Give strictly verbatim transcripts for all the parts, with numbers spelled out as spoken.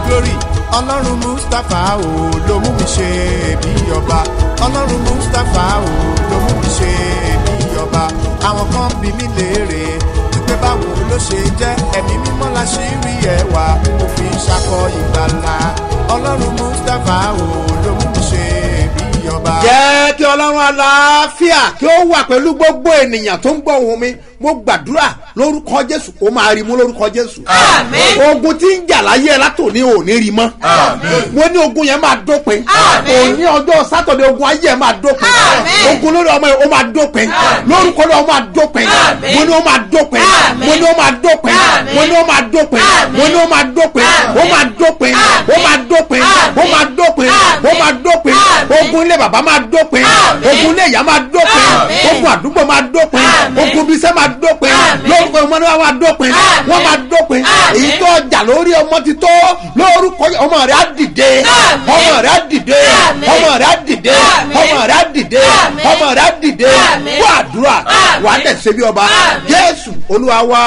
glory ọlọ́run mustapha o ló mú mi ṣe bí ọba ọlọ́run mustapha o ló mú mi ṣe bí ọba àwọn kan bí mi léèrè wípé báwo ló ṣe jẹ́ ẹ̀mí mímọ́ la ṣì rí ẹwà mo fi ṣakọ ìgbàlà ọlọ́run mustapha o ló mú mi ṣe bí ọba. jẹ́ kí ọlọ́run àlàáfíà kí ó wà pẹ̀lú gbogbo ènìyàn tó ń gbọ́ ohùn mi mo gbàdúrà lórúkọ jésù kó máa rí mú lórúkọ jésù. àmín. ogun tí ń jà láyé ẹ látòní ò ní rí mọ́. àmín. wọ́n ní ogun yẹn máa dópin. àmín. òní ọjọ́ sátọ̀dẹ̀ ogun ayé ẹ máa dópin. àmín. ogun lórí ọmọ yẹn ó máa dópin. àmín. lórúkọ náà ó máa dópin. àmín. mo ní ó máa dópin. àmín. mo ní ó máa dópin. àmín. mo ní ó máa dópin. àmín. mo ní ó máa dópin. àmín. ó máa dópin. àmín. ó máa dópin. ó máa dópin. àmín. ó máa dópin. àmín. ogun ilé bàbá máa dópin. àmín. ogun ilé ìyá máa dópin. àmín. ogun àdúgbò máa dópin. àmín. ogun bisẹ́ máa dópin. àmín. lórúkọ ọmọdé wa máa dópin. àmín. wọ́n máa dópin. àmín. èyí tó jà lórí ọmọ ti tó lórúkọ ọmọ rẹ̀ á dìde. àmín. ọmọ rẹ̀ á dìde. àmín. ọmọ rẹ̀ á dìde. àmín. ọmọ rẹ̀ á dìde. àmín. ọmọ rẹ̀ á dìde. àmín. fún àdúrà àmín. wà á dẹ̀ ṣe bí ọba. àmín. jésù olúwa wa.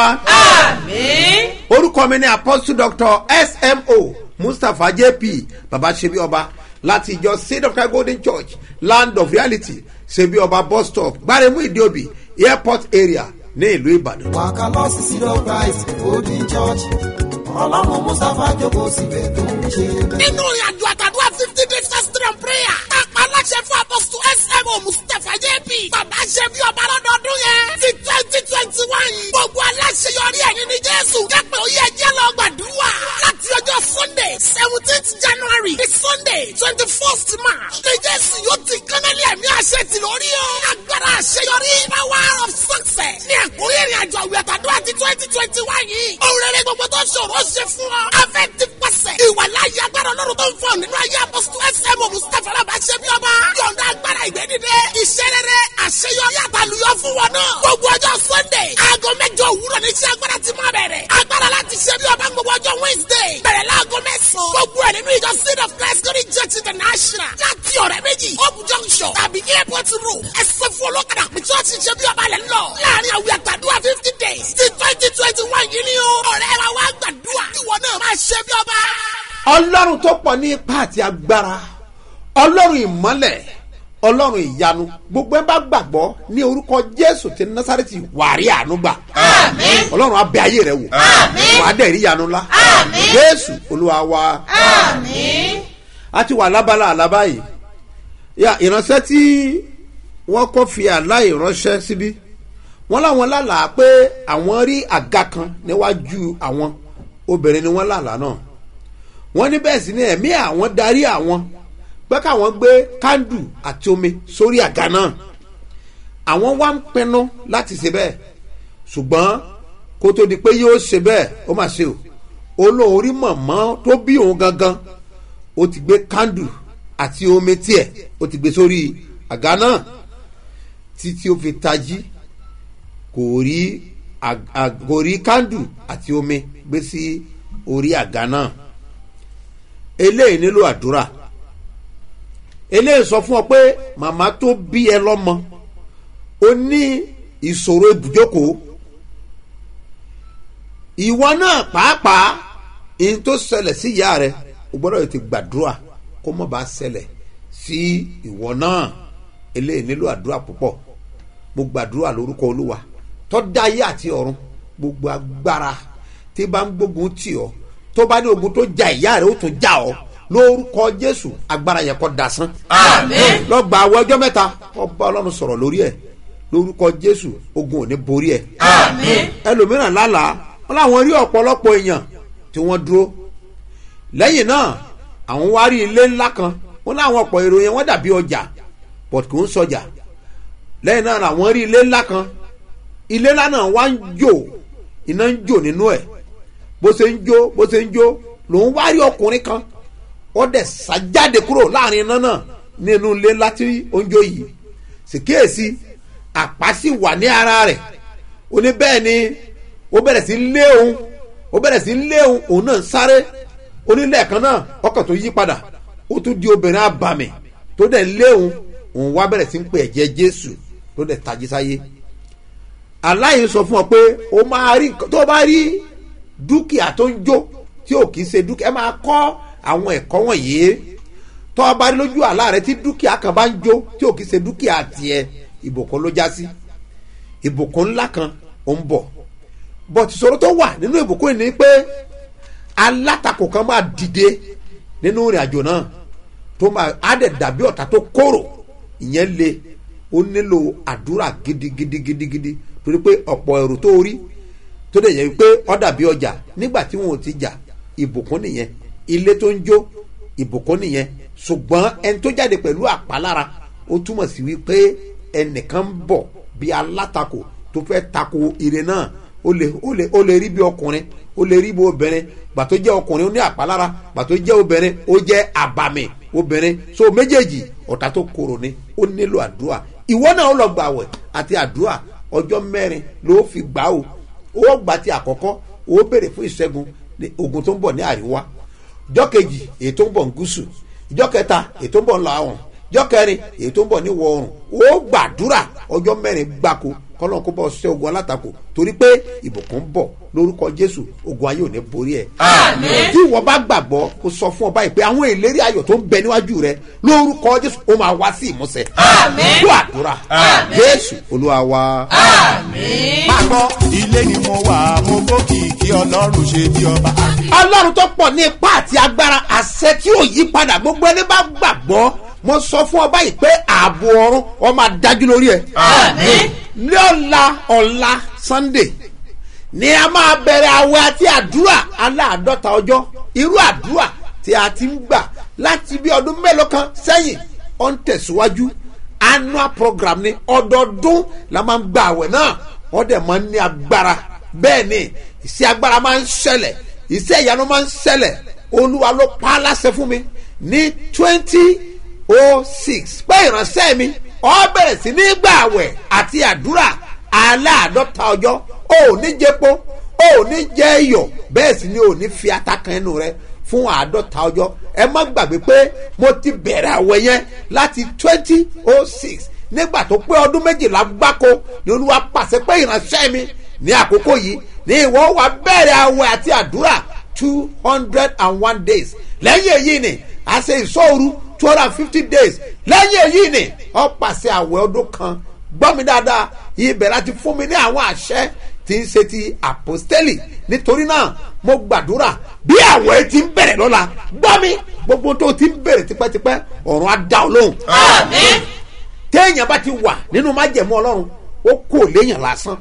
àmín. orúkọ mi ni apostle doctor S M O mustapha J P baba ṣebí ọba láti ìjọ seed of christ golden church land of reality ṣebí ọba bus stop gbaremu ìdíòbí airport area ní ìlú ìbàdàn. wàkà lọ sí seed of christ golden church ọlọ́run mustapha jókòó síbẹ̀ tó ń ṣe bẹ́ẹ̀. nínú ìrìnàjò àtàdúrà fifty days fasting and prayer kápá aláṣẹ fún apọ́sítù S M O mustapha J P bàbá ṣe bí ọba lọ́dọọdún yẹn ti twenty twenty one gbogbo aláṣeyọrí ẹ̀yìn ní jésù jápẹ́ òye ẹ̀jẹ̀ lọ gbàdúrà láti ọjọ́ sunday seventeenth january di sunday twenty first march ní jésù yóò ti kánálì ẹ̀mí àṣẹ tì lórí o agbára àṣeyọrí power of success ní àkórí ìrìnàjò àwẹ̀ àtàdúrà ti twenty twenty one yìí òun rere gbogbo tó ṣòro ṣe fún ọ afẹ́ ti pàṣẹ ìwà láyé agbára ọlọ́run tó ń fọ nínú ayé apọ́sítù S M O mustapha alábà ṣe bí ọba yọ̀ǹda agbára ìgbẹ́dìde iṣẹ́ rere àṣeyọrí àtàlùyọ fún wọn náà gbogbo ọjọ́ sunday aago mẹ́jọ òwúrọ̀ ní iṣẹ́ agbára ti máa bẹ̀rẹ̀ agbára láti ṣe bí ọba gbogbo ọjọ́ wednesday bẹ̀rẹ̀ láago mẹ́sàn-án gbogbo ẹ̀ nínú ìjọ seed of christ glory church international láti ọ̀rẹ́ méjì hope junction tàbí airport road ẹ̀sẹ̀ fún olókàdá pé church ṣe bí ọba lẹ̀ ń lọ láàrin àwẹ̀ àtàdúrà fifty days ti twenty twenty one yìí ni ó ọ̀rẹ́ wa wá gbàdúrà ìwọ náà máa ṣe bí ọba. ọlọ́run tó pọ̀ ní ipá àti agbára ọlọ́run ìmọ́lẹ̀ ọlọ́run ìyanu gbogbo ẹ bá gbàgbọ́ ní orúkọ jésù ti násárẹ́tì wàrí àánú gbà. àmín. ọlọ́run á bẹ ayé rẹ wò. àmín. wà á dẹ̀ rí ìyanu ńlá. àmín. jésù olúwa wa. àmín. a ti wà lábala àlábá yìí ya ìránṣẹ́ tí wọ́n kọ́ fi àlá ìránṣẹ́ síbí wọ́n láwọn lálàá pé àwọn rí àga kan níwájú àwọn obìnrin ni wọ́n lálàá náà wọ́n ní bẹ́ẹ̀ sì ni ẹ̀mí àwọn darí àwọn pé káwọn gbé kándù àti omi sórí àga náà àwọn wá ń pinnu láti ṣe bẹ́ẹ̀ ṣùgbọ́n kó tó di pé yóò ṣe bẹ́ẹ̀ ó mà ṣe o olóorí mọ̀mọ́ tó bí òun gangan ó ti gbé kándù àti omi tiẹ̀ ó ti gbé sórí àga náà títí ó fi tají kò rí kò rí kándù àti omi gbé sí orí àga náà eléyìí nílò àdúrà eléyìí sọ fún ọ pé màmá tó bí ẹ lọ́mọ ó ní ìṣòro ibùjókòó ìwọ náà pàápàá ìyẹn tó ṣẹlẹ̀ sí ìyá rẹ o gbọ́dọ̀ ti gbàdúrà kó má bàa ṣẹlẹ̀ sí ìwọ náà eléyìí nílò àdúrà púpọ̀ mo gbàdúrà lórúkọ olúwa tó dá ayé àti ọ̀run gbogbo agbára tí bá ń gbógun tì ọ́ tó bá ní ogun tó ja ìyá rẹ ó tún já ọ lórúkọ jésù agbára yẹn kó dasán. àmín. lọ́gbà àwọn ọjọ́ mẹ́ta ọba ọlọ́run sọ̀rọ̀ lórí ẹ̀ lórúkọ jésù ogun ò ní borí ẹ̀. àmín. ẹlòmíràn lálàá wọn làwọn rí ọ̀pọ̀lọpọ̀ èèyàn tí wọ́n dúró lẹ́yìn náà àwọn wá rí ilé ńlá kan wọn láwọn ọ̀pọ̀ èrò yẹn wọ́n dàbí ọjà but kò ń sọjà lẹ́yìn náà àwọn rí ilé ńlá kan ilé ńlá náà wá ń jò iná ń jò nínú ẹ̀ bó ṣe ń jó bó ṣe ń jó lòun wá rí ọkùnrin kan ó dẹ̀ sájáde kúrò láàrin iná náà nínú ilé ńlá tí ó ń jó yìí sì kíyèsí àpá sì wà ní ara rẹ̀ ó ní bẹ́ẹ̀ ni ó bẹ̀rẹ̀ sí lé òun ó bẹ̀rẹ̀ sí lé òun òun náà ń sáré onílẹ̀ẹ̀kan náà ọkàn tó yí padà ó tún di obìnrin abàmì tó dẹ̀ lé òun òun wá bẹ̀rẹ̀ sí ń pè ẹ̀jẹ̀ jésù tó dẹ̀ tají sáyé aláyé sọ fún ọ pé ó máa rí tó bá rí dúkìá tó ń jó tí tí ò kì í ṣe dúkìá ẹ máa kọ́ àwọn ẹ̀kọ́ wọ̀nyí tọ́ ọ bá rí lójú àlá rẹ tí dúkìá kan bá ń jó tí ò kì í ṣe dúkìá tiẹ̀ ìbùkún ló já sí ìbùkún ńlá kan ó ń bọ̀ bọ̀tì ìṣòro tó wà nínú ìbùkún yìí ni pé alátakò kan máa dìde nínú ìrìn àjò náà tó máa á dẹ̀ dàbí ọ̀tá tó kóró ìyẹn le ó nílò àdúrà gidigidigidigidi torí pé ọ̀pọ̀ èrò tó rí tó dẹ̀ yẹ pé ó dàbí ọjà nígbà tí wọn ò ti jà ìbùkún nìyẹn ilé tó ń jó ìbùkún nìyẹn ṣùgbọ́n ẹni tó jáde pẹ̀lú àpalára ó túmọ̀ sí wípé ẹnìkan ń bọ̀ bí alátakò tó fẹ́ tako ire náà ó lè ó lè ó lè rí bí ọkùnrin ó lè rí bí obìnrin gbà tó jẹ́ ọkùnrin ó ní àpalára gbà tó jẹ́ obìnrin ó jẹ́ àbàmì obìnrin so méjèèjì ọ̀tá tó korò ni ó nílò àdúrà ìwọ náà ó lọ gbàwẹ̀ àti àdúrà ọjọ́ mẹ́rin ló fi gbà ó ó gbà ti àkọ́kọ́ ó béèrè fún ìṣẹ́gun ogun tó ń bọ̀ ní àríwá ìjọ́ kejì èyí tó ń bọ̀ ní gúúsù ìjọ́ kẹta èyí tó ń bọ̀ ní làwọn ìjọ́ kẹrin èyí tó ń bọ̀ ní ìwọ̀ oòrùn ó gbàdúrà ọjọ́ mẹ́rin gbáko kọ́lọ́n kó bọ́ ṣẹ́ ogun alátakò torí pé ìbùkún ń bọ̀ lórúkọ Jésù ogun ayé ò ní borí ẹ̀. Àmín. tí ìwọ bá gbàgbọ́ kó sọ fún ọ báyìí pé àwọn ìlérí ayọ̀ tó ń bẹ níwájú rẹ lórúkọ Jésù ó máa wá sí ìmúṣẹ. Àmín. gbọ́ àdúrà Jésù Olúwa wa. Àmín. máa gbọ́ ilé ni mo wà mo gbókìkí ọlọ́run ṣe bí ọba. Ọlọ́run tó pọ̀ ní ipá àti agbára àṣẹ tí ò yí padà gbogbo ẹni bá gbàgbọ́ mo sọ fún ọ báyìí pé ààbò ọ̀run ó máa dájú lórí ẹ. Àmín. ní ọ̀la ọ̀la Sunday ni a máa bẹ̀rẹ̀ àwẹ̀ àti àdúrà aláàdọ́ta ọjọ́ irú àdúrà tí a ti ń gbà láti bí ọdún mélòó kan sẹ́yìn ó ń tẹ̀síwájú annual program ni ọdọọdún la máa ń gba àwẹ̀ náà wọ́n dẹ̀ máa ń ní agbára bẹ́ẹ̀ ni iṣẹ́ agbára máa ń ṣẹlẹ̀ iṣẹ́ ìyanu máa ń ṣẹlẹ̀ Olúwa ló pa á láṣẹ fún mi ní twenty oh six pé ìránṣẹ́ mi ó bẹ̀rẹ̀ sí ní gbà àwẹ̀ àti àdúrà aláàdọ́ta ọjọ́ ó ní jẹ́pọ̀ ó ní jẹ́ iyọ̀ bẹ́ẹ̀ sì ni ó ní fi ata kan ẹnu rẹ fún àádọ́ta ọjọ́ ẹ má gbàgbé pé mo ti bẹ̀rẹ̀ àwẹ̀ yẹn láti twenty oh six nígbà tó pé ọdún méjìlá gbáko ni Olúwa pàṣẹ pé ìránṣẹ́ mi ní àkókò yìí ní ìwọ wá bẹ̀rẹ̀ àwẹ̀ àti àdúrà two hundred and one days lẹ́yìn èyí ni a ṣe ìṣọ́ru two hundred and fifty days lẹ́yìn èyí ni ó pàṣẹ àwẹ̀ ọdún kan gbọ́ mi dáadáa ibẹ̀ láti fún mi ní àwọn àṣẹ tí ń ṣe ti àpọ́stélì nítorí náà mo gbàdúrà bí àwẹ̀ ti ń bẹ̀rẹ̀ lọ́la gbọ́ mi gbogbo tó ti ń bẹ̀rẹ̀ tipẹ́tipẹ́ ọ̀run á dá ọ lóhùn. Àmín. téèyàn bá ti wà nínú májẹ̀mú ọlọ́run ó kò léèyàn lásán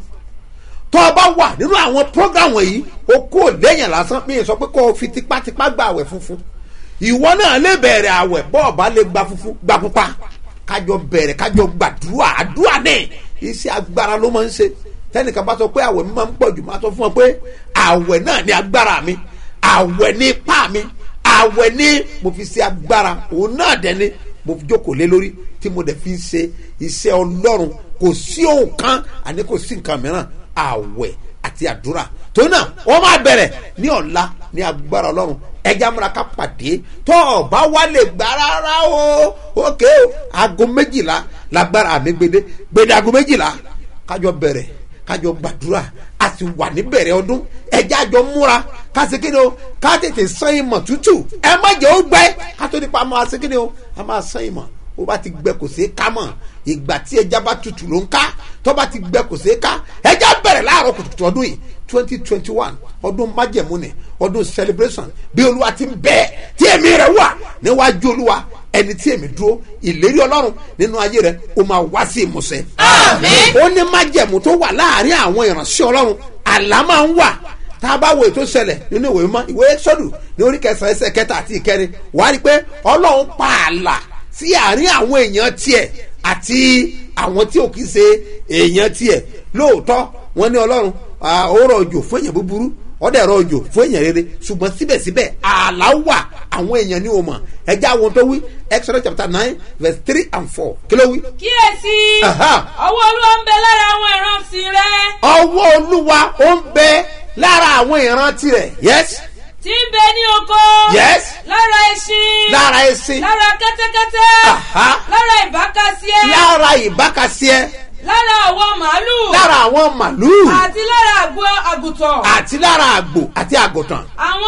tó o bá wà nínú àwọn program yìí ó kò léèyàn lásán mi ì sọ pé kó o fi tipátipá gba àwẹ̀ funfun ìwọ náà lè bẹ̀rẹ̀ àwẹ̀ bọ́ ọ̀bá lè gba funfun gba pupa kájọ bẹ̀rẹ̀ kájọ gbàdúrà àdúrà náà iṣẹ́ agbára ló máa ń ṣe tẹ́nìkan bá sọ pé àwẹ̀ mi máa ń pọ̀ jù máa sọ fún ọ pé àwẹ̀ náà ni agbára mi àwẹ̀ ní ipá mi àwẹ̀ ní mo fi ṣe agbára òun náà dẹ̀ ni mo fi jókòó lé lórí tí mo dẹ̀ fi ṣe iṣẹ́ ọlọ́run kò sí ohun kan àní kò sí nǹkan mìíràn àwẹ̀ àti àdúrà tó náà wọ́n máa bẹ̀rẹ̀ ní ọ̀la ní agbára ọlọ́run ẹja múra ká pàdé tó ọba wa lè gbà rárá o òkè o aago méjìlá lágbára mi gbede gbede aago méjìlá kájọ bẹ̀rẹ̀ kájọ gbàdúrà a sì wà níbẹ̀rẹ̀ ọdún ẹja àjọ múra ká ṣe kíni o ká tètè sán ìmọ̀ tútù ẹ má jẹ́ ó gbẹ ká tó nípa máa ṣe kíni o a máa sán ìmọ̀ ó bá ti gbẹ kò sí ká mọ̀ ìgbà tí ẹja bá tutù ló ń ká tó bá ti gbẹ kò sí ká ẹja bẹ̀rẹ̀ láàárọ̀ kùtùkùtù ọdún yìí twenty twenty one ọdún májẹ̀mú ni ọdún celebration bí olúwa ti ń bẹ tí èmi rẹ̀ wà níwájú olúwa ẹni tí èmi dúró ìlérí ọlọ́run nínú ayé rẹ̀ ó máa wá sí ìmúṣẹ. Àmín. ó ní májẹ̀mú tó wà láàárín àwọn ìránṣẹ́ ọlọ́run àlá máa ń wà tá a bá wo ètò ṣẹlẹ̀ nínú ìwé mímọ́ ìwé sọ́dù ní orí kẹsàn-án ẹsẹ̀ kẹta àti ìkẹrin wàá rí i pé ọlọ́run pa ààlà sí àárín àwọn èèyàn tiẹ̀ àti àwọn tí ò kì í ṣe èèyàn tiẹ̀ lóòótọ́ wọ́n ní ọlọ́run ó rọ̀ òjò fún èèyàn búburú ọdẹ ẹ̀rọ òjò fún èèyàn rere ṣùgbọ́n síbẹ̀síbẹ̀ ààlà wà àwọn èèyàn ní o mọ̀ ẹjẹ́ àwọn tó wí Exodus chapter nine verse three and four kí ló wí. kíyèsí Aha. ọwọ́ olúwa ń bẹ lára àwọn ìrántí rẹ ọwọ́ olúwa ó ń bẹ lára àwọn ìran tirẹ̀ yes tí ń bẹ ní oko yes lára ẹṣin lára ẹṣin lára kẹ́tẹ́kẹ́tẹ́ Aha. lára ìbákasíẹ́ lára ìbákasíẹ́ lára àwọn màálù lára àwọn màlúù àti lára àgbo àgùntàn àti lára àgbò àti àgùntàn àwọn wọn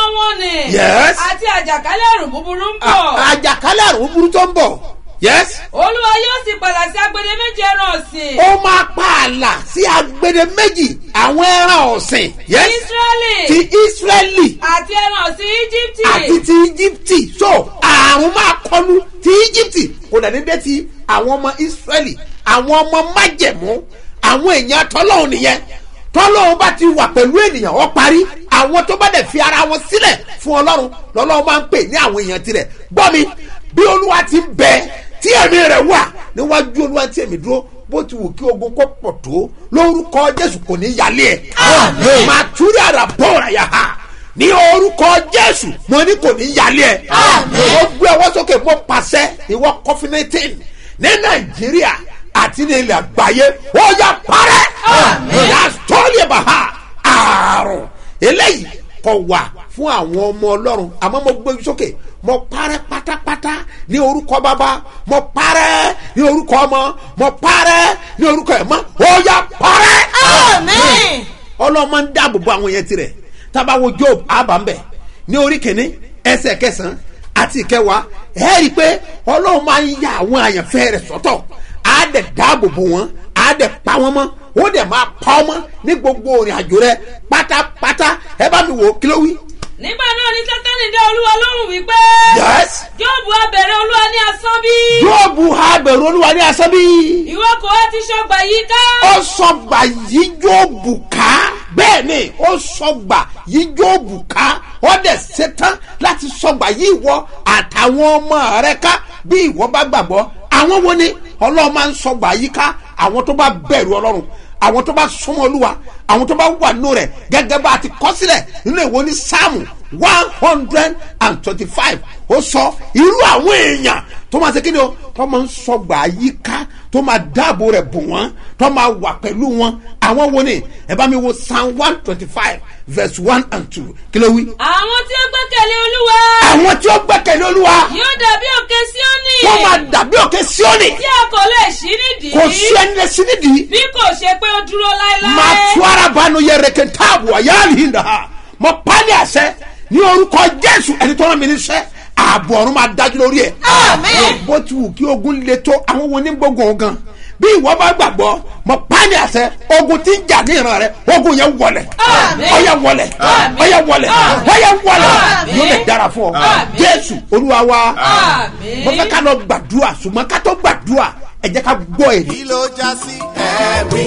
nì. Yes. àti àjàkálẹ̀ àrùn búburú ń bọ̀. àjàkálẹ̀ àrùn búburú tó ń bọ̀. Yes. olúwa yóò sì padà sí agbede méjì ẹran ọ̀sìn. ó máa pa ààlà sí agbede méjì àwọn ẹran ọ̀sìn. Yes. Ísírẹ́lì. ti Ísírẹ́lì. àti ẹran ọ̀sìn Íjíbítì. àti ti Íjíbítì. so àrùn máa kọlu ti Íjíbítì kò dà dédé ti àwọn ọmọ Ísírẹ́lì àwọn ọmọ májẹ̀mú àwọn èèyàn tọ́lọ́hún nìyẹn tọ́lọ́hún bá ti wà pẹ̀lú ènìyàn ó parí àwọn tó bá dẹ̀ fi ara wọn sílẹ̀ fún Ọlọ́run lọ́lọ́run máa ń pè ní àwọn èèyàn tirẹ̀ gbọ́ mi bí Olúwa ti ń bẹ tí ẹ̀mí rẹ̀ wà níwájú Olúwa tí ẹ̀mí dúró bó ti wù kí ogun kó pọ̀ tó lórúkọ Jésù kò ní yálé ẹ̀. àmín. màtúrì àrà bọ́ọ̀rà yà á ní orúkọ Jésù mo ní kò ní yálé ẹ̀. àmín. mo gbé ọwọ́ sókè mo pàṣẹ ìwọ kọfínẹ́tìn ní Nàìjíríà àti ní ilẹ̀ àgbáyé ó yá parẹ́. àmín. yà sọ́ọ́lì ẹ̀ bá ha àrùn eléyìí kò wà fún àwọn ọmọ Ọlọ́run àmọ́ mo gbé sókè mo parẹ́ pátápátá ní orúkọ bàbá mo parẹ́ ní orúkọ ọmọ mo parẹ́ ní orúkọ ẹ̀mọ́ ó yá parẹ́. Àmín. ọlọ́mọ ń dáàbò bo àwọn yẹn tirẹ̀ tábàwọ̀ Job àbámbẹ̀ ní orí kìíní ẹsẹ̀ kẹsàn-án àti ìkẹwàá ẹ̀ rí i pé ọlọ́run máa ń ya àwọn àyànfẹ́ rẹ̀ sọ́tọ̀ á dẹ̀ dáàbò bo wọn á dẹ̀ pa wọn mọ́ ó dẹ̀ máa pa ọmọ ní gbogbo òrìn àjò rẹ̀ pátápátá ẹ bá mi wò ó kí ló wí. nígbà náà ni Sátánì dá Olúwa lóhùn wípé. Yes. Jóòbù á bẹ̀rẹ̀ Olúwa ní asán bí. Jóòbù á bẹ̀rẹ̀ Olúwa ní asán bí. ìwọ kò wá ti ṣọgbà yìí ká. ó sọgbà yí Jóòbù ká bẹ́ẹ̀ ni ó sọgbà yí Jóòbù ká ó dẹ̀ ṣetán láti sọgbà yí ìwọ àtàwọn ọmọ rẹ ká bí ìwọ bá gbàgbọ́ àwọn wo ni Ọlọ́run máa ń sọgbà yí ká àwọn tó bá bẹ̀rù Ọlọ́run àwọn tó bá súnmọ́ Olúwa àwọn tó bá wà nù rẹ̀ gẹ́gẹ́ bá a ti kọ sílẹ̀ nínú ìwé ní sáàmù one hundred and twenty-five ó sọ irú àwọn èèyàn tó máa ṣe kí ni o tó máa ń sọgbà yíká tó máa dáàbò rẹ̀ bò wọ́n tó máa wà pẹ̀lú wọn àwọn wo ni ẹ bá mi wo psalm one twenty-five verse one and two kí ló wí. àwọn tí ó gbẹ́kẹ̀lé Olúwa. àwọn tí ó gbẹ́kẹ̀lé Olúwa. yóò dàbí òkè Síónì. wọ́n máa dàbí òkè Síónì. tí a kò lè ṣí nídìí. kò sí ẹni lè ṣí nídìí. bí kò ṣe pé ó dúró láéláé. máa tú ara banu yẹrẹ kẹntaabu ayáàlì yìí nà mọ pálí àṣẹ ní orúkọ Jésù ẹni tó rán mi níṣẹ́ ààbò ọ̀run máa dájú lórí ẹ̀. Àmín. bó ti wù kí ogun le tó àwọn wo ní gbógun ogan bí ìwọ bá gbàgbọ́ mọ pálí àṣẹ ogun tí ń jà ní ìran rẹ ogun yẹn wọlẹ̀ Àmín. ọyẹ wọlẹ̀ Àmín. ọyẹ wọlẹ̀ Àmín. ọyẹ wọlẹ̀ Àmín. yóò lè dára fún ọ Àmín. Jésù Olúwa wa Àmín. mo fẹ́ ká lọ gbàdúrà ṣùgbọ́n ká tó gbàdúrà ẹ jẹ́ ká gbọ́ èdè. kí ló já sí ẹ̀rí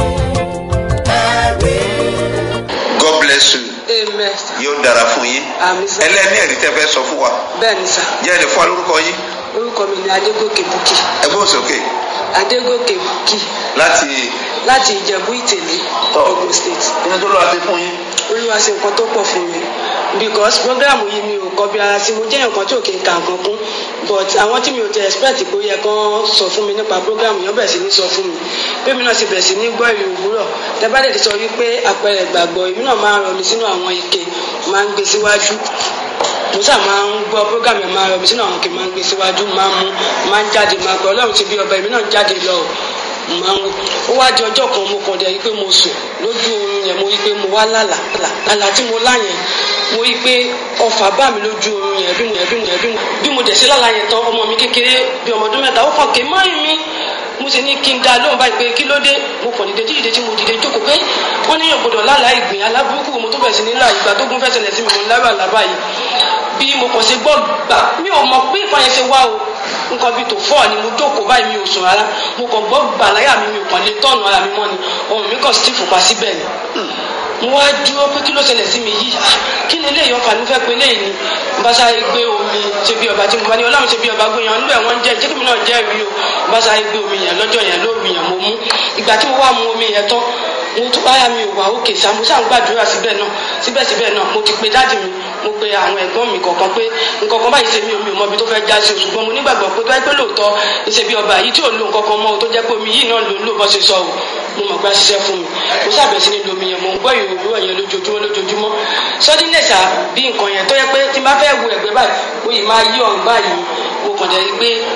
ẹ̀rí. God bless you. Amen. Yóò dára fún yín. Àmín sà. Ẹlẹ́ni ẹ̀rí tẹ́ fẹ́ sọ fún wa. Bẹ́ẹ̀ni sà. Jẹ́ ẹni fún wa lórúkọ yín. Orúkọ mi ni Adégòkè Bùkì. Ẹgbẹ́ òsòkè. Adégòkè Bùkì Láti láti Ìjẹ̀bú Ìtẹ̀lé, Ogun State. inú tó lọ́wọ́ ti fún yín. Olúwa ṣe nǹkan tó pọ̀ fún mi. Because program yìí mi ò kọ́ bí ara sí mo jẹ́ nǹkan tí ò kí n ka nǹkan kún. But àwọn tí mi ò tẹ expect pé ó yẹ kán sọ fún mi nípa program yẹn bẹ̀rẹ̀ sí ní sọ fún mi. Bí mi náà ṣe bẹ̀rẹ̀ sí ní gbọ́ ìlú òwúrọ̀. Tẹ́bálẹ̀ ti sọ wípé àpẹẹrẹ ìgbàgbọ́ èmi náà máa ń rọ mi sínú àwọn ike máa ń gbé síwájú. Mo sà máa ń gbọ́ program yẹn máa ń rọ mi sínú àwọn ike máa ń gbé síwájú máa ń mú máa ń jáde máa gbọ́ Ọlọ́run ti bí ọba èmi náà jáde lọ máa ń ó wá di ọjọ́ kan mo kàn dé rí pé mo sùn lójú oorun yẹn mo rí pé mo wá lálà lálà tí mo lá yẹn mo rí pé ọfà bá mi lójú oorun yẹn bí mo yẹn bí mo yẹn bí mo bí mo dẹ̀ ṣe lálà yẹn tán ọmọ mi kékeré bí ọmọ ọdún mẹ́ta ó kàn ké mọ́ mi mo sì ní kí n dá lóhùn báyìí pé kí ló dé mo kàn dìde dídìde tí mo dìde jókòó pé wọ́n níyàn gbọ́dọ̀ lálàá ìgbìn aláburúkú mo tó bẹ̀rẹ̀ sí ní là ìgbà tó gún fẹ́ ṣẹlẹ̀ sí mi mo ń lára àlá báyìí bí mo kàn ṣe gbọ́ gbà mi ò mọ̀ pé ìfọyín ṣe wá o nǹkan bíi tó fọ́ ni mo jókòó báyìí mi ò sùn rárá mo kàn gbọ́ gbà láyà mi mi ò kàn lè tọ́ọ̀nù ara mi mọ́ ni ohun mi kàn sí fòpá síbẹ̀ ni mo wá dúró pé kí ló ṣẹlẹ̀ sí mi yìí kí ni eléyìí ọkàn mi fẹ́ pé eléyìí ni bá sáré gbé omi ṣe bí ọba tí mo bá ní Ọlọ́run ṣe bí ọba gbé yan níbẹ̀ wọ́n jẹ́ jẹ́ kí mi náà jẹ́ rí o bá sáré gbé omi yẹn lọ́jọ́ yẹn lóru yẹn mo mú ìgbà tí mo wá mu omi yẹn tán mo tún báyà mi ò wá òkè sá mo ṣáà ń gbàdúrà síbẹ̀ náà síbẹ̀síbẹ̀ náà mo ti pe dáàdì mi mo pe àwọn ẹ̀gbọ́n mi kọ̀ọ̀kan pé nǹkan kan báyìí ṣe mí omi ò mọ ibi tó fẹ́ já sí o ṣùgbọ́n mo nígbàgbọ́ pé báyìí pé lóòótọ́ ìṣe bí ọba yìí tí ò lo nǹkan kan mọ́ o tó jẹ́ pé omi yìí náà ló ń lò bọ́ ṣe sọ o mo mọ̀ pé a ṣiṣẹ́ fún mi mo ṣàbẹ̀ sí ní lomi yẹn mo ń gbọ́ ìròyìn yẹn lójoojúmọ́ lójoojúmọ́ sọ́dí nẹ̀ṣà bí nǹkan yẹn tó yẹ pé tí n bá fẹ́ wo ẹ̀gbẹ́ báyìí mo yìí máa yí ọ̀run báyìí mo kàn dẹ̀ rí pé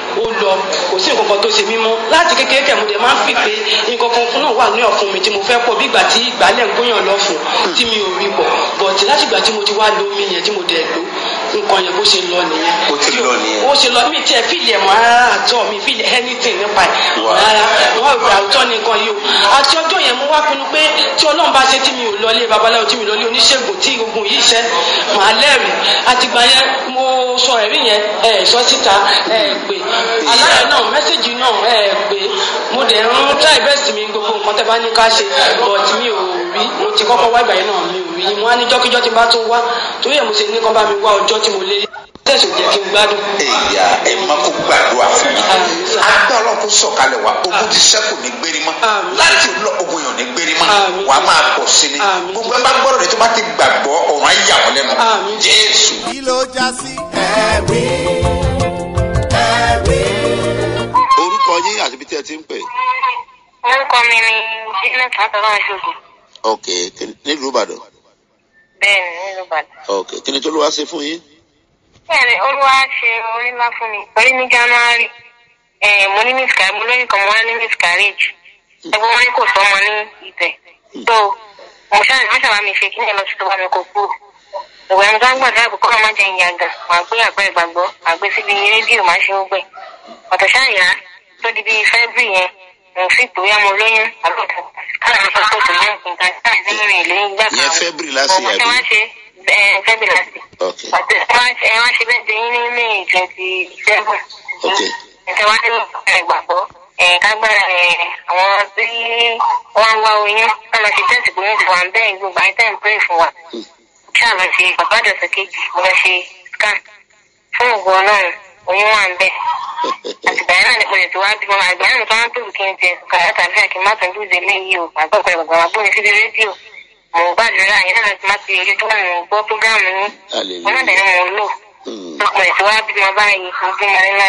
ó lọ kò sí nǹkan kan tó ṣe mí mọ́ láti kékeré kẹ̀ mo dẹ̀ máa ń fi pé nǹkan kan fún náà wà ní ọ̀fun mi tí mo fẹ́ pọ̀ bí ìgbà tí ìgbálẹ̀ ń gbóyàn lọ́fun tí mi ò rí pọ̀ bọ̀tí láti ìgbà tí mo ti wá lómi yẹn tí mo dẹ̀ lò nǹkan yẹn bó ṣe lọ nìyẹn. ó ti lọ nìyẹn. ó ṣe lọ mi tiẹ̀ fíìlì ẹ̀ mọ́ rárá àtọ́ mi fíìlì anything nípa ẹ̀ rárá wọ́n rò pé àwùjọ nìkan yìí o àti ọjọ́ yẹn mo wá pinnu pé tí ọlọ́run bá ṣe tí mi ò lọlé babaláwo tí mi ò lọlé oníṣègùn tí ogun yìí ṣẹ́ màá lẹ́rìí àtìgbà yẹn mo sọ ẹ̀rí yẹn ẹ̀ sọ síta ẹ̀ pé aláyẹ̀ náà mẹ́sẹ̀gì náà ẹ̀ pé mo dẹ̀ ń try best mi gbogbo nǹkan tẹ́ bá ní ká ṣe but mi ò rí mo ti kọ́kọ́ wá ìgbà yẹn náà mi ò rí mo á ní jọ́kíjọ́ tí bá tún wá torí ẹ̀ mo ṣe ní kán bá mi wá ọjọ́ tí mo lé tẹ̀sùn jẹ́ kí n gbádùn. ẹ̀yà ẹ̀ má kó gbàdúrà fún mi. agbá ọlọ́run kó sọ̀kalẹ̀ wá ogun ti sẹ́kù ní gbérí mọ́ láti lọ ogun yàn ní gbérí mọ́ wà á máa pọ̀ sí ni gbogbo ẹ bá gbọ́dọ̀ rẹ tó bá ti gbàgbọ́ ọ̀run á yà wọ́n lẹ́nu jésù. kí ló já sí ẹ̀rí ẹ̀rí. orúkọ yín àti ibi tí ẹ ti ń pè. orúkọ mi ni janet látọ̀lọ́run ṣògo. ok nílùú ìbàdàn. bẹ́ẹ̀ni nílùú ìbàdàn. ok kí ni tó ló wá ṣe fún yín. bẹ́ẹ̀ni olúwa ṣe orí ńlá fún mi torí ní january mo ní miscarriage mo lóyún kan mo wá ní miscarriage ẹgbẹ́ wọn ní kò sọ́mọ ní ibẹ̀ so mo ṣáà wọ́n ṣàbá mi ṣe kí ní ẹ lọ sí tó bá mi kó kúrò ìwé ẹni tó ń gbàdúrà pé kọ́ máa jẹ ìyàgà màá gbé àpẹẹrẹ ìgbàgbọ́ màá gbé síbi rédíò máa ṣe gbẹ ọ̀tọ̀ ṣáàyà tó di bíi february yẹn mo fi pè é mo lóyún àlọ́tọ̀ káàdì mi sọ́kò tó lóyún nǹkan káàdì mi rìn lóyún gbà kan yẹn february láti yàgbé february láti ẹ wá ṣe bẹ́ẹ̀ dẹ́yìn ní may twenty seven ẹ wá ní ìgbàgbọ́ kágbára àwọn tí wọ́n ń wá oyún ká lọ ṣe tẹ́sì pé wọ́n ti wà ń bẹ́ẹ̀ gbogbo àìtẹ́ ń pray fún wa ṣáà lọ ṣe bàbá àdọ̀sẹ̀ kejì mo lọ ṣe scan fún ògùn ọlọ́run oyún wà ń bẹ́ẹ̀ àtìgbà yẹn náà ni mo lè tó wá bímọ àgbà yẹn nìkan wọn tóbi kí n jẹ kàrà tàbí àkí má tún dúdú eléyìí o àgbà ọ̀pẹ bàbá wa bóni síbi rédíò mo ń gbàdúrà yẹn náà ti má ti ojú tó wà ní gbọ́ prógráàmù yín wọn náà dẹ̀ ni mo ń lò mo lè tó wá bímọ báyìí mo bímọ ní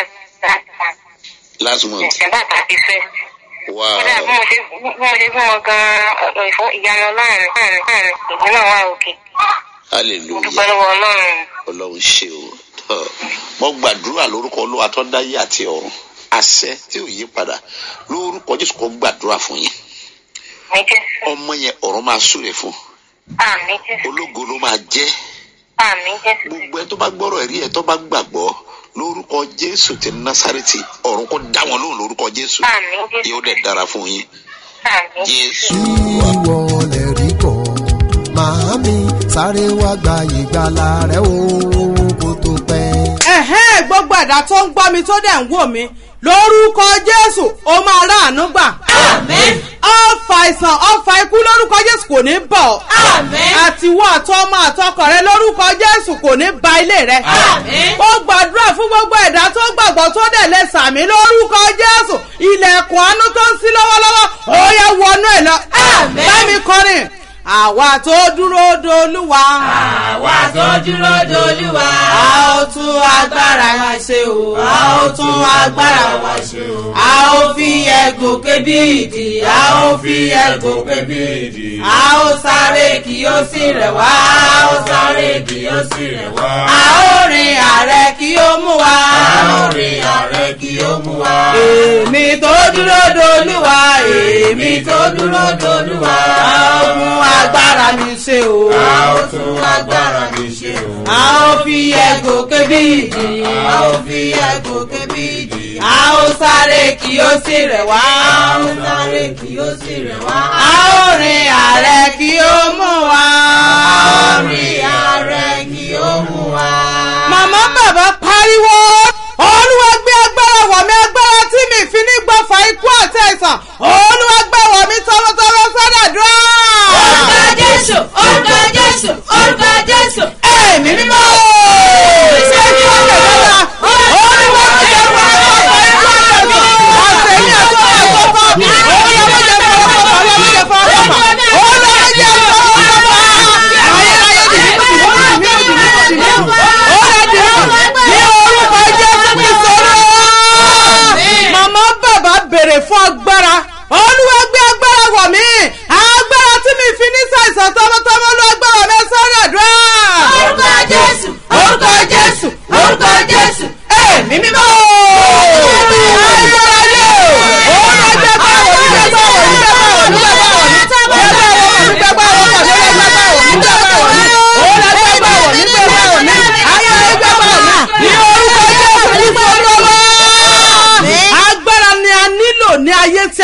last month. December thirty first. Wow. Kódà bí mo ṣe bí mo ṣe fún wọn gan-an ìfún ìyanu ọlọ́run láàrin láàrin ìdí náà wà òkè. hallelujah. Dúpẹ́ lọ́wọ́ ọlọ́run. ọlọ́run ṣe o. mo gbàdúrà lórúkọ olúwa tó dáyé àti ọ̀run àṣẹ tí ò yí padà lórúkọ jésù kó gbàdúrà fún yín. ọmọ yẹn ọ̀run máa súre fún. Àmín Jésù. ológo ló máa jẹ́. Àmín Jésù. gbogbo ẹ tó bá gbọ́rọ̀ ẹ̀rí ẹ tó bá gbàgbọ́ lórúkọ jésù ti násárẹ́tì ọ̀run kó dá wọn lóhùn lórúkọ jésù yóò dẹ̀ dára fún yín jésù. ìwọ lè rí kọ́ màámi sáré wá gba ìgbàlà rẹ o kó tó pẹ́. ẹ̀hẹ́n gbogbo ẹ̀dá tó ń gbọ́ mi tó dẹ̀ ń wò mí lórúkọ jésù ó máa ráàánú gbà. àmín. ọ̀fà àìsàn ọ̀fà ikú lórúkọ jésù kò ní bọ̀. àmín. àtiwọ́ àtọmọ àtọkọ rẹ lórúkọ jésù kò ní ba ilé rẹ. àmín. ó gbàdúrà fún gbogbo ẹ̀dá tó gbàgbọ́ tó dẹ̀ lè sàmì lórúkọ jésù ilẹ̀kùn àánú tó ń ṣí lọ́wọ́lọ́wọ́ ó yẹ wọnú ẹ̀ lọ. àmín. bámi kọrin àwa tó dúró dolúwa. àwa tó dúró dolúwa. a ó tún agbára wa ṣe o. a ó tún agbára wa ṣe o. a ó fi ẹ̀gùn kébí ìdí. a ó fi ẹ̀gùn kébí ìdí. a ó sáré kí ó sì rẹ̀ wá. a ó sáré kí ó sì rẹ̀ wá. a ó rìn àrẹ kí ó mú wa. a ó rìn àrẹ kí ó mú wa. èmi tó dúró dolúwa. èmi tó dúró dolúwa. a ó mú agbára mi ṣe o. a ó tún agbára mi ṣe o. a ó fi ẹ̀gùn kébí ìdí. a ó fi ẹ̀gùn kébí ìdí. a ó sáré kí ó sì rẹ̀ wá. a ó sáré kí ó sì rẹ̀ wá. a ó rìn àrẹ kí ó mú wa. a ó rìn àrẹ kí ó mú wa. màmá bàbá pariwo olúwa gbé agbára wọ̀ mí agbára tí mi fi ní gbọ́fà ikú àti àìsàn olúwa gbé wọ̀ mí tọwọ́tọwọ́ sọ́dàdúrà. orúkọ jésù orúkọ jésù orúkọ jésù. ẹ̀mí mímọ́ ṣé kí wọ́n lè lọ́la olúwa ti jẹ́ fún ọmọ ọmọ ọ̀sẹ̀ ní ẹ̀tọ́ ẹ̀kọ́ fún mi olúwa ti jẹ́ fún ọmọ ọmọ olúwa ti jẹ́ fún ọmọ ọmọ olúwa ti jẹ́ fún ọmọ ọmọ ayé ayé dìbò dìbò dìbò dìbò dìbò olúwa dìbò ní orúkọ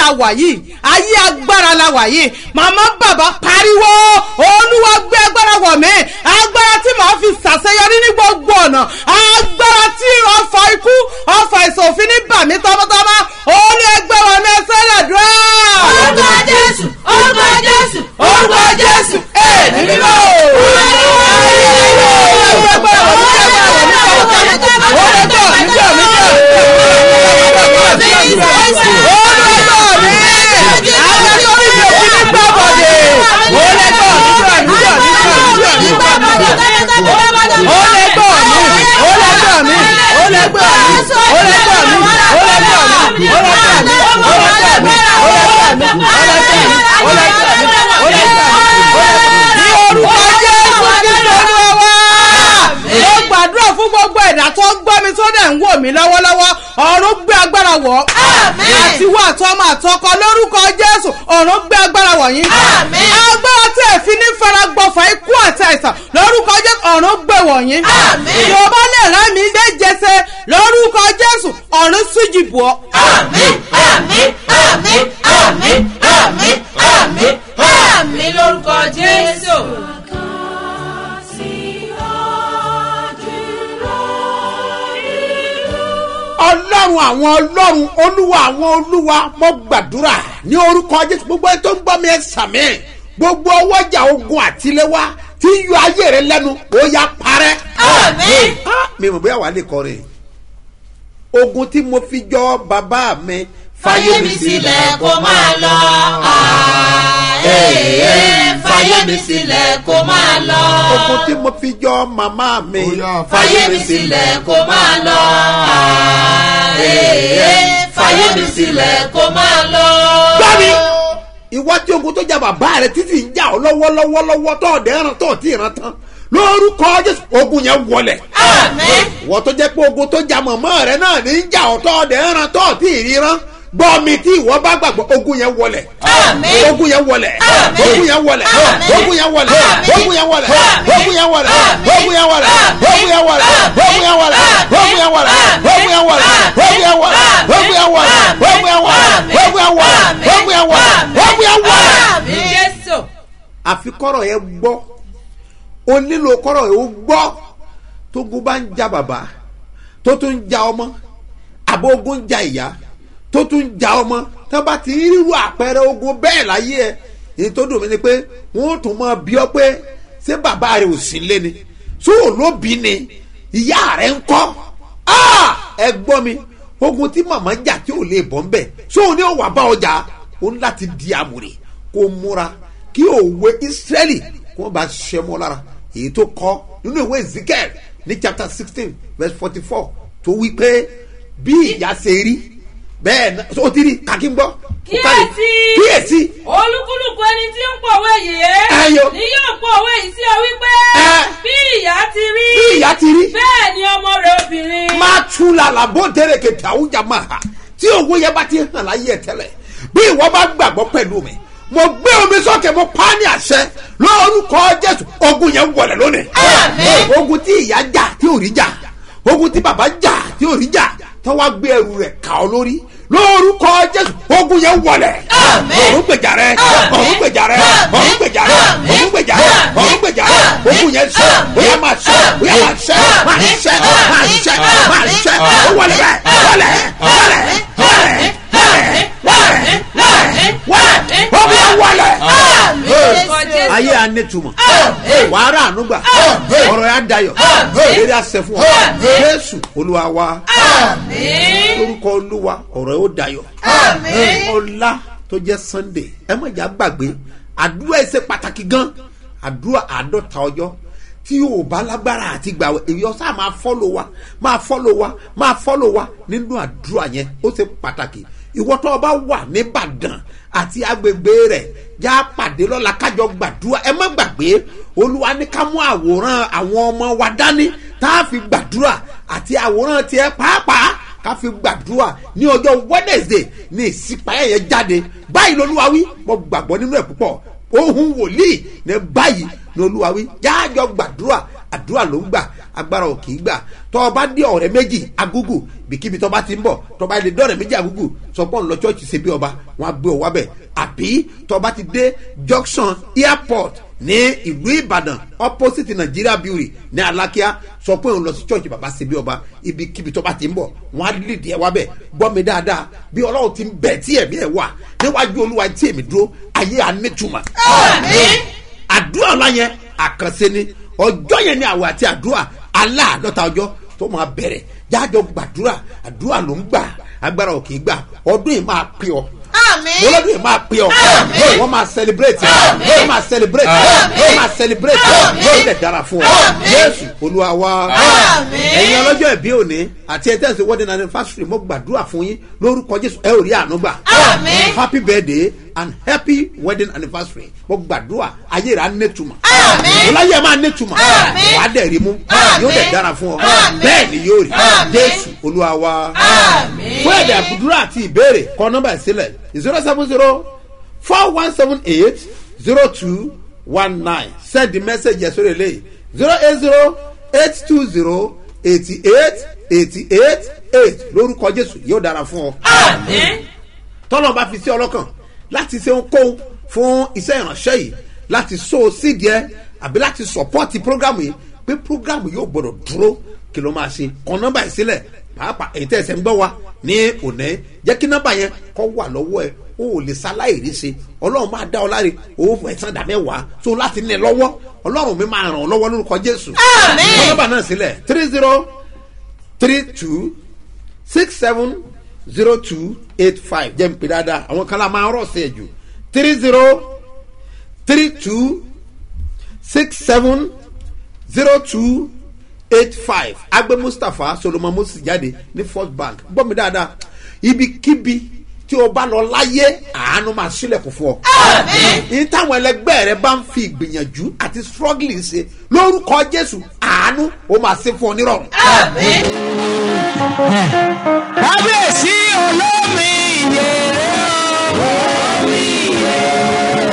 la wà yìí ayé agbára la wà yìí màmá bàbá pariwo olúwa gbé agbára wọ̀ mí agbára tí màá fi ṣàṣeyọrí ní gbogbo ọ̀nà agbára tí ọfà ikú ọfà ìṣòfin ní bàmí tọmọtọmọ olú ẹgbẹ́ wọn ní ẹsẹ̀ rẹ̀ dúró. orúkọ jésù orúkọ jésù orúkọ jésù èmi mímọ́ tó gbọ́ mi tó dẹ̀ ń wò mí lọ́wọ́lọ́wọ́ ọ̀run gbé agbára wọ̀ àti wọ́ àtọ́mọ àtọkọ lórúkọ jésù ọ̀run gbé agbára wọ̀ yín agbára tí èfi ní faragbọ́fà ikú àti àìsàn lórúkọ jésù ọ̀run gbé wọ̀ yín yorùbá lè rán mi dé jẹsẹ lórúkọ jésù ọ̀run sújì bù ọ́. àmín àmín àmín àmín àmín àmín àmín lórúkọ jésù. ọlọ́run àwọn ọlọ́run olúwa àwọn olúwa mo gbàdúrà ní orúkọ jésù gbogbo ẹni tó ń gbọ́ mi ẹ sàmì gbogbo ọwọ́jà ogun àtiléwá tí ń yọ ayé rẹ lẹ́nu ó yá parẹ́. àmín. mi mọ̀ bóyá wàá lè kọrin ogun tí mo fi jọ bàbá mi fàyè mi sílẹ̀ kó máa lọ. fàyè mi sílẹ̀ kó máa lọ. ogun tí mo fi jọ màmá mi fàyè mi sílẹ̀ kó máa lọ. fàyè mi sílẹ̀ kó máa lọ. gbọ́mi ìwọ tí ogun tó jà bàbá rẹ títí ń jà ọ́ lọ́wọ́lọ́wọ́ tó ọ̀dẹ́ ẹran tó ọ̀tí ìran tán lórúkọ jésù ogun yẹn wọlẹ̀. àmín. ìwọ tó jẹ́ pé ogun tó jà mọ̀mọ́ rẹ náà ní ń jà ọ́ tó ọ̀dẹ́ ẹran tó ọ̀tí ìríran gbọ́ mi tí ìwọ bá gbàgbọ́ ogun yẹn wọlẹ̀. àmín. ogun yẹn wọlẹ̀. àmín. ogun yẹn wọlẹ̀. àmín. ogun yẹn wọlẹ̀. ogun yẹn wọlẹ̀. ogun yẹn wọlẹ̀. ogun yẹn wọlẹ̀. ogun yẹn wọlẹ̀. ogun yẹn wọlẹ̀. ogun yẹn wọlẹ̀. ogun yẹn wọlẹ̀. ogun yẹn wọlẹ̀. ogun yẹn wọlẹ̀. ogun yẹn wọlẹ̀. ogun yẹn wọlẹ̀. ogun yẹn wọlẹ̀. ogun yẹn wọlẹ̀. àmín jésù. àfi kọ́rọ̀ yẹn gbọ́ o nílò kọ́rọ̀ yẹn o gbọ́ tógun bá ń ja bàbá tó tún ń ja ọmọ àbó ogun ń ja ìyá tó tún ń ja ọmọ tó bá ti rírú àpẹẹrẹ ogun bẹ́ẹ̀ láyé ẹ èyí tó dùn mí ni pé wọ́n tún máa bí ọ pé ṣé bàbá rẹ ò sí lé ni tó ò lóbi ni ìyá rẹ ń kọ́ ẹ gbọ́ mi ogun tí màmá jà tí ò lè bọ́ ń bẹ̀ tó ò ní ò wà bá ọjà ó ní láti di àmùrè kó múra kí òwe Ísírẹ́lì kó wọ́n bá ṣẹ́ mọ́ lára èyí tó kọ́ nínú ìwé Ezekiel ní chapter sixteen verse forty four tó wí pé bí ìyá ṣe rí bẹ́ẹ̀ náà ó ti rí kàkí ń gbọ́. kíyèsí kíyèsí. olúkúlùkù ẹni tí ń pòwe yìí. ẹyọ. ni yóò pòwe yìí sí ọ wípé. ẹ. bí ìyá ti rí. bí ìyá ti rí. bẹ́ẹ̀ ni ọmọ rẹ̀ obìnrin. máa tú làlà bó dèrè kẹtà àwùjá máa hà tí òwò yẹn bá ti hàn láyé ẹ tẹ́lẹ̀ bí ìwọ bá gbàgbọ́ pẹ̀lú mi mo gbé omi sókè mo pa ní àṣẹ lórúkọ Jésù ogun yẹn wọlé lónìí. àmín. ogun tí ìyá jà tí ò rí jà ogun tí bàbá jà tí ò rí jà tó wá gbé ẹrù rẹ̀ kà ọ́ lórí lórúkọ Jésù ogun yẹn wọlé. àmín. ọ̀run gbèjà rẹ ọ̀run gbèjà rẹ ọ̀run gbèjà rẹ ọ̀run gbèjà rẹ ọ̀run gbèjà rẹ ogun yẹn sẹ bóyá máa sẹ bóyá máa sẹ máa sẹ máa sẹ máa sẹ ó wọlé bẹ́ẹ̀ wọlé wọlé wọlé wọlé wọlé ogun yẹn wọlé. ayé anẹ́tùmọ̀ wàhálà ànúgbà ọ̀rọ̀ yà dayọ̀ eré àṣẹ fún ọ Jésù Olúwa wa lórúkọ Olúwa ọ̀rọ̀ yóò dayọ̀ ọlá tó jẹ́ Sunday ẹ má jà gbàgbé àdúrà ẹ ṣe pàtàkì gan àdúrà àádọ́ta ọjọ́ tí yóò bá lágbára àti gbàwé èyí ọ̀sán máa fọ́lọ̀ wa máa fọ́lọ̀ wa máa fọ́lọ̀ wa nínú àdúrà yẹn ó ṣe pàtàkì ìwọ tó o bá wà nìbàdàn àti agbègbè rẹ̀ já pàdé lọ́la kájọ gbàdúrà ẹ má gbàgbé Olúwa ní ká mú àwòrán àwọn ọmọ wa dání tá a fi gbàdúrà àti àwòrán tiẹ̀ pàápàá ká fi gbàdúrà ní ọjọ́ Wednesday ní ìsìpáyà yẹn jáde báyìí lolúwa wí mo gbàgbọ́ nínú ẹ̀ púpọ̀ ohun wòlíì ní báyìí ní olúwa wí jáàjọ gbàdúrà àdúrà ló ń gbà agbára ò kì í gbà tọ́ ọ bá dé ọ̀rẹ́ méjì agúgù bìkíbi tọ́ bá ti ń bọ̀ tọ́ bá lè dọ́rẹ̀ méjì agúgù sọpọ́n lọ chọ́ọ̀chì ṣe bí ọba wọn á gbé ọ wábẹ̀ àbí tọ́ bá ti dé junction airport ní ìlú ìbàdàn opposite nigeria brewery ní alákíá sọ pé òun lọ sí church bàbá ṣe bí ọba ibikíbi tó bá ti ń bọ̀ wọ́n á lè díẹ̀ wá bẹ̀ gbọ́ mi dáadáa bí ọlọ́run ti ń bẹ̀ tí ẹ̀mí ẹ̀ wà níwájú olúwa tí èmi dúró ayé ànítùmọ̀. àdúrà ọ̀la yẹn àkànṣe ni ọjọ́ yẹn ni àwọ̀ àti àdúrà aláàdọ́ta ọjọ́ tó máa bẹ̀rẹ̀ jájọ gbàdúrà àdúrà ló ń gbà agbára ò kì í gbà ọdún yìí máa pè ọ́ olódún yìí máa pè ọ́ wọ́n máa celebrate wọ́n máa celebrate wọ́n máa celebrate wọ́n lè dára fún ọ Jésù Olúwa wa ẹ̀yin ọlọ́jọ́ ìbí òní àti ẹ̀ tẹ̀sí wedding anniversary mo gbàdúrà fún yín lórúkọ Jésù ẹ ò rí àánú gbà happy birthday and happy wedding anniversary mo gbàdúrà ayé rà nẹ́tùmọ̀ ọláyé máa nẹ́tùmọ̀ wà á dẹ̀ rí mú yóò dẹ̀ dára fún ọ bẹ́ẹ̀ ni yóò rí Jésù Olúwa wa fún ẹ̀dẹ̀ àbùdúrà àti ìbéèrè kọ nọ́mbà ìsílẹ̀ zero seven zero four one seven eight zero two one nine send the message yẹn sórí eléyìí zero eight zero eight two zero eighty eight eighty eight eight lórúkọ Jésù yóò dára fún ọ. tọ́lọ́ bá fi sí ọlọ́kàn láti ṣe ohunkóhun fún iṣẹ́ ìránṣẹ́ yìí láti so sídìí ẹ àbí láti sọ̀pọ́ọ̀tì prógrámù yìí pé prógrámù yóò gbọ́dọ̀ dúró kí ló máa ṣe kọ nọ́mbà yìí sílẹ̀ pàápàá èyí tẹ́ ẹsẹ̀ ń gbọ́ wa ní òní jẹ́ kí nọ́mbà yẹn kọ́ wà lọ́wọ́ ẹ o ò lè ṣaláìrí ṣe ọlọ́run máa dá ọ láre owó fún ẹ̀sán ìdá mẹ́wàá tó láti ní ẹ lọ́wọ́ ọlọ́run mi máa ràn ọ́ lọ́wọ́ lórúkọ Jésù kọ nọ́mbà náà sílẹ̀ three zero three two six seven zero two eight five jẹ́ n pè dáadáa àwọn kan lá máa rọ̀ sí ẹ̀ jù three zero three two six seven zero two eight five agbe Mustapha Solomon Moses jáde ní First Bank gbọ́ mi dáadáa ibikíbi tí o bá lọ láyé àánú máa sílẹ̀kùn fún ọ. ní táwọn ẹlẹgbẹ́ rẹ bá ń fi ìgbìyànjú àti struggling ṣe lórúkọ Jésù àánú ó máa ṣe fún ọ nírọ̀rùn. kábíyèsí olómi ìyèrè olómi ìyèrè.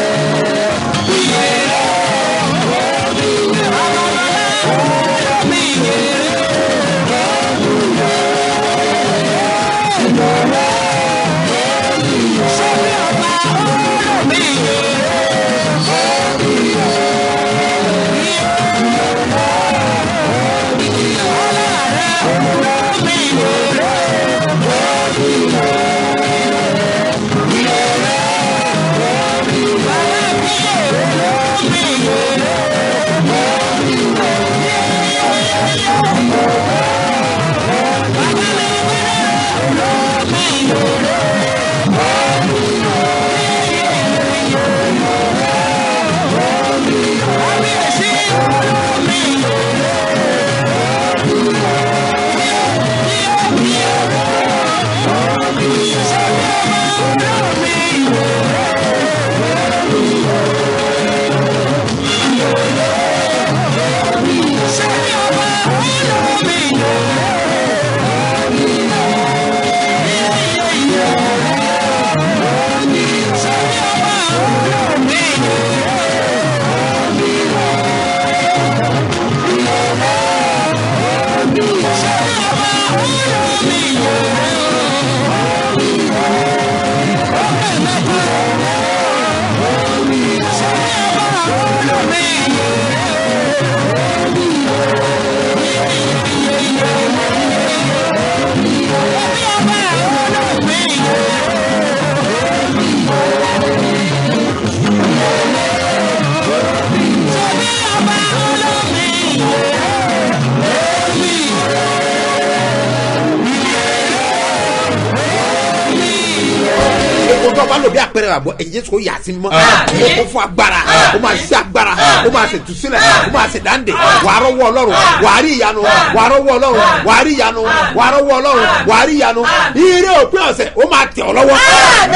bá lò bí àpẹẹrẹ àbọ̀ ẹ̀jẹ̀ Jésù kò yà sí mọ́ ó fún agbára ó máa ṣe agbára ó máa ṣe tùsílẹ̀ ó máa ṣe dáńdè wàá rọ́wọ́ Ọlọ́run wàá rí ìyanu wàá rọ́wọ́ Ọlọ́run wàá rí ìyanu wàá rọ́wọ́ Ọlọ́run wàá rí ìyanu ire òpin ọ̀sẹ̀ ó máa tẹ̀ ọ́ lọ́wọ́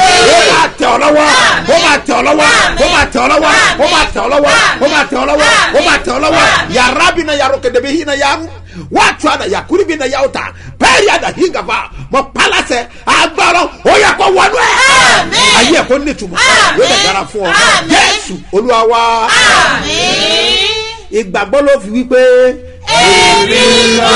ó máa tẹ̀ ọ́ lọ́wọ́ ó máa tẹ̀ ọ́ lọ́wọ́ ó máa tẹ̀ ọ́ lọ́wọ́ ó máa tẹ̀ ọ́ lọ́wọ́ ó máa tẹ̀ ọ́ lọ́wọ́ ó máa tẹ̀ ọ́ lọ́wọ́ yàrá bí na yàrá kẹdẹbẹ yìí na yàrá wàtú àdà yakuri bi na yàwó ta bẹ́ẹ̀ni àdà hingaba mọ palasẹ̀ agbára ó yẹ kó wọnú ẹ̀. ayé ẹ̀ kó nítumọ̀ yóò dẹ̀ dára fún ọ Jésù Olúwa wa ìgbàgbọ́ ló fi wípé èmi lọ